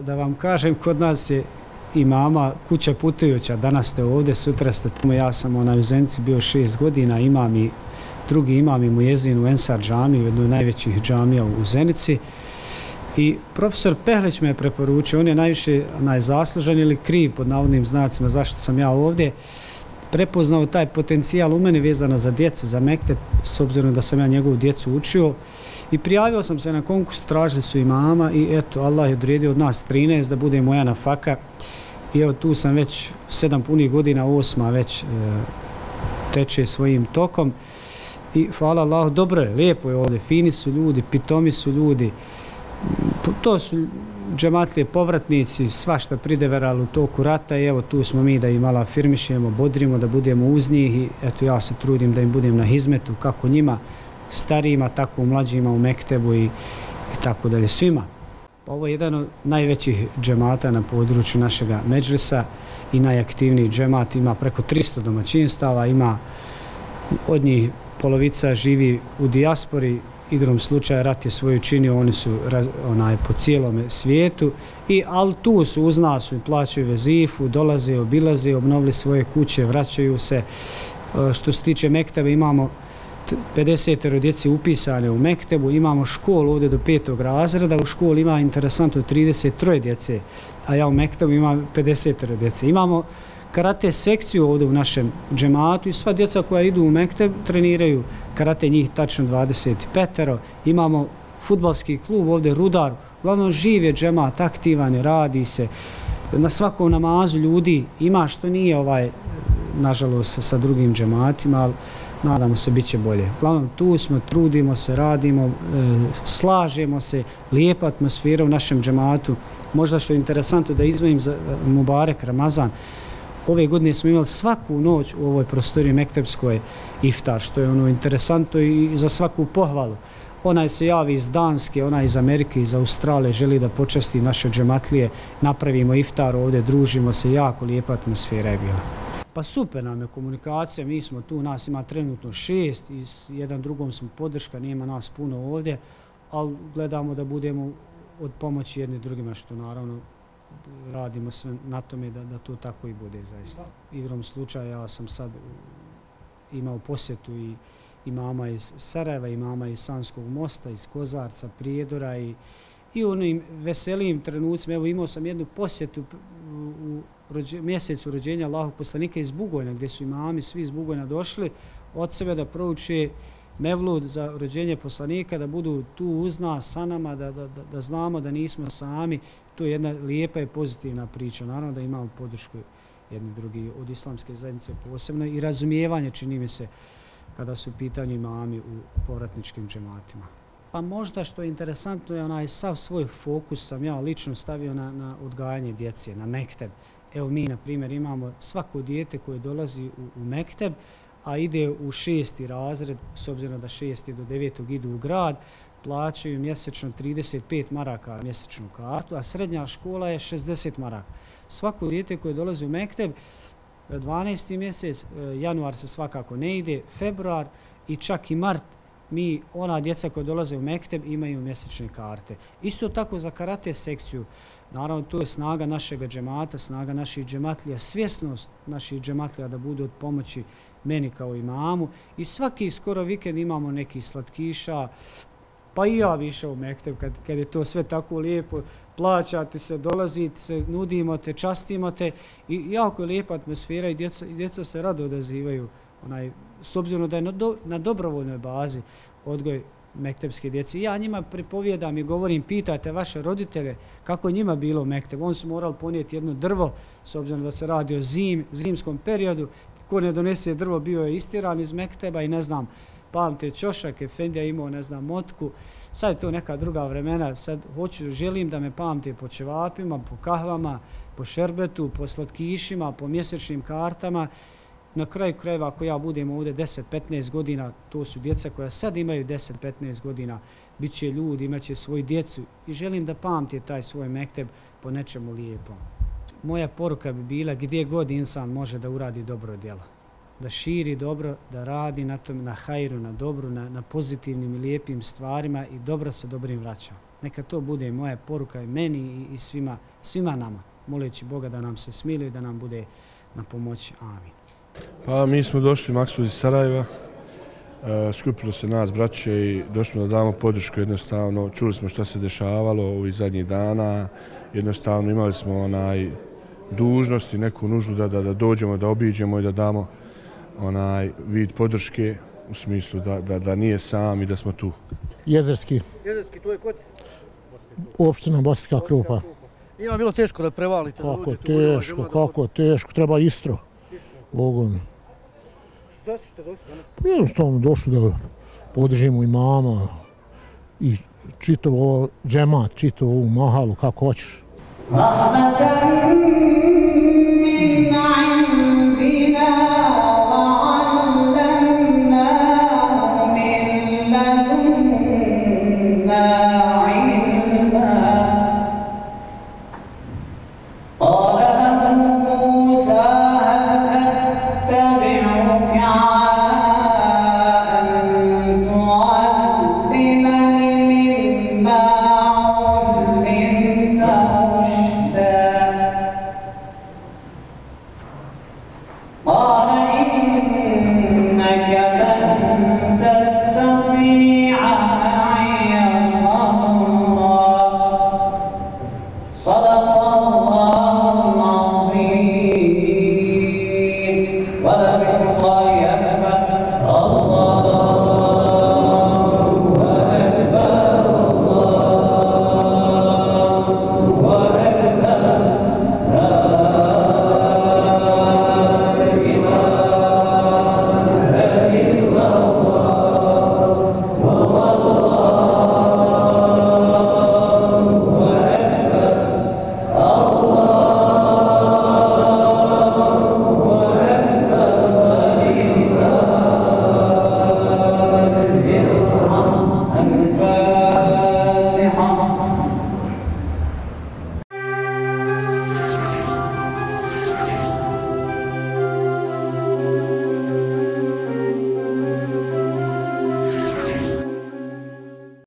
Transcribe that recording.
da vam kažem, kod nas je i mama kuća putujuća. Danas ste ovdje, sutra ste tamo. Ja sam u Zenici bio 6 godina, imam i drugi imam i Mujezin u Ensar džamiju, jednu od najvećih džamija u Zenici. I profesor Pehlić me je preporučio, on je najviše najzaslužan ili kriv pod navodnim znacima zašto sam ja ovdje, prepoznao taj potencijal u meni vezano za djecu, za mekteb, s obzirom da sam ja njegovu djecu učio. I prijavio sam se na konkurs, tražili su i mama i eto, Allah je odredio od nas 13 da bude moja nafaka. I evo tu sam već 7 punih godina, 8 već teče svojim tokom. I hvala Allahu, dobro je, lijepo je ovdje, fini su ljudi, pitomi su ljudi. To su džematlije povratnici, svašta prideverali u toku rata i evo tu smo mi da ih malo afirmišemo, bodrimo, da budemo uz njih i eto ja se trudim da im budem na hizmetu, kako njima starijima, tako mlađima u mektebu i tako dalje svima. Ovo je jedan od najvećih džemata na području našega Medžlisa i najaktivniji džemat, ima preko 300 domaćinstava, ima od njih polovica živi u dijaspori. Igrom slučaja rat je svoju činio, oni su po cijelom svijetu, ali tu su uz nas, plaćaju vezifu, dolaze, obilaze, obnovili svoje kuće, vraćaju se. Što se tiče mekteba, imamo 50 djeci upisane u mektebu, imamo školu ovdje do 5. razreda, u školi ima interesantno 33 djece, a ja u mektebu imam 50 djece. Imamo karate sekciju ovdje u našem džematu i sva djeca koja idu u mekteb treniraju karate, njih tačno 25. Imamo fudbalski klub ovdje, Rudar, uglavnom živ je džemat, aktivan je, radi se. Na svakom namazu ljudi ima, što nije nažalost sa drugim džematima, ali nadamo se bit će bolje. Uglavnom tu smo, trudimo se, radimo, slažemo se, lijepa atmosfera u našem džematu. Možda što je interesantno da izdvojim za Mubarek Ramazan, ove godine smo imali svaku noć u ovoj prostoriji mektebskoj iftar, što je interesantno i za svaku pohvalu. Onaj se javi iz Danske, onaj iz Amerike, iz Australije, želi da počasti naše džematlije, napravimo iftar ovdje, družimo se, jako lijepa atmosfera je bila. Pa super nam je komunikacija, mi smo tu, nas ima trenutno 6 i jedan drugom smo podrška, nema nas puno ovdje, ali gledamo da budemo od pomoći jedni drugima, što naravno radimo sve na tome da to tako i bude zaista. Igrom slučaja ja sam sad imao posjetu i mama iz Sarajeva, i mama iz Sanskog mosta, iz Kozarca, Prijedora i u onim veselim trenucima. Evo imao sam jednu posjetu u mjesecu rođenja Allahovog poslanika iz Bugojna, gdje su imami svi iz Bugojna došli od sebe da prouče Mevlud za rođenje poslanika, da budu tu uz nas, sa nama, da znamo da nismo sami. To je jedna lijepa i pozitivna priča. Naravno da imamo podršku jedni drugi od islamske zajednice posebno i razumijevanje, čini mi se, kada su u pitanju imami u povratničkim džematima. Pa možda što je interesantno je sav svoj fokus sam ja lično stavio na odgajanje djece, na mekteb. Evo mi, na primjer, imamo svako dijete koje dolazi u mekteb, a ide u 6. razred, s obzirom da 6. do 9. idu u grad, plaćaju mjesečno 35 maraka mjesečnu kartu, a srednja škola je 60 maraka. Svako dijete koje dolazi u mekteb, 12. mjesec, januar se svakako ne ide, februar i čak i mart, ona djeca koja dolaze u mekteb imaju mjesečne karte. Isto tako za karate sekciju, naravno to je snaga našeg džemata, snaga naših džematlija, svjesnost naših džematlija da budu od pomoći meni kao imamu i svaki skoro vikend imamo neki slatkiša, pa i ja bi išao u mekteb kad je to sve tako lijepo, plaćate se, dolazite se, nudimo te, častimo te i jako je lijepa atmosfera i djeca se rado odazivaju, s obzirom da je na dobrovoljnoj bazi odgoj mektebske djece. Ja njima pripovjedam i govorim, pitajte vaše roditelje kako je njima bilo u mektebu. Oni su morali ponijeti jedno drvo, s obzirom da se radi o zimskom periodu. Ko ne donese drvo bio je istjeran iz mekteba i ne znam, pamte ćošak, efendija imao, ne znam, motku. Sad je to neka druga vremena, sad želim da me pamte po ćevapima, po kahvama, po šerbetu, po slatkišima, po mjesečnim kartama. Na kraju krajeva, ako ja budem ovdje 10-15 godina, to su djeca koja sad imaju 10-15 godina, bit će ljudi, imat će svoju djecu i želim da pamte taj svoj mekteb po nečemu lijepom. Moja poruka bi bila gdje god insan može da uradi dobro djelo, da širi dobro, da radi na tom, na hajru, na dobru, na pozitivnim i lijepim stvarima i dobro se dobrim vraća. Neka to bude moja poruka i meni i svima nama, moleći Boga da nam se smiluje i da nam bude na pomoć. Amin. Pa mi smo došli Maksud iz Sarajeva, skupilo se nas braće i došli smo da damo podršku jednostavno. Čuli smo šta se dešavalo ovih zadnjih dana, jednostavno imali smo dužnost i neku nuždu da dođemo, da obiđemo i da damo vid podrške u smislu da nije sam i da smo tu. Jezerski, To je kod? opština Bosanska Krupa. Ima bilo teško da prevalite? Kako teško, treba Istro. Bogom. Zašto ste došli danas? Jednostavno došli da podržimo imama i čitav ovo džemat, čitav ovu mahalu kako hoćeš.